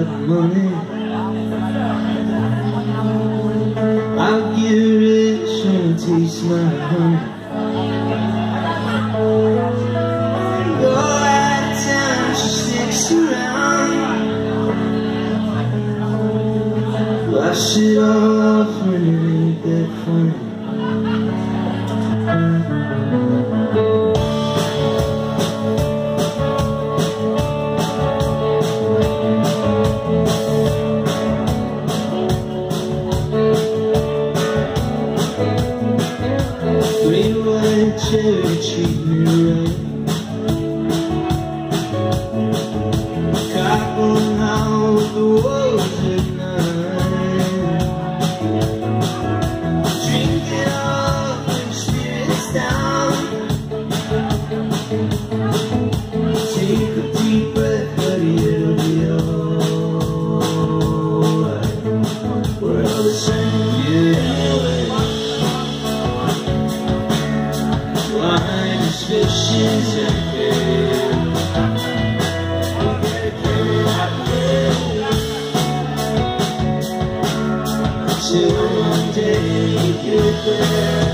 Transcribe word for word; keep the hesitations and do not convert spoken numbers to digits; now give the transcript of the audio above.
money. I'll get rich and taste my honey. Go out of town, she sticks around. Wash it all off when it ain't that funny. Green white cherry treat me right. Cock on how the wolves at night. Drink it up and spirits down. Take a deep breath, buddy, it'll be alright. We're all the same, yeah. Wine is fishing again. Till one day you get there.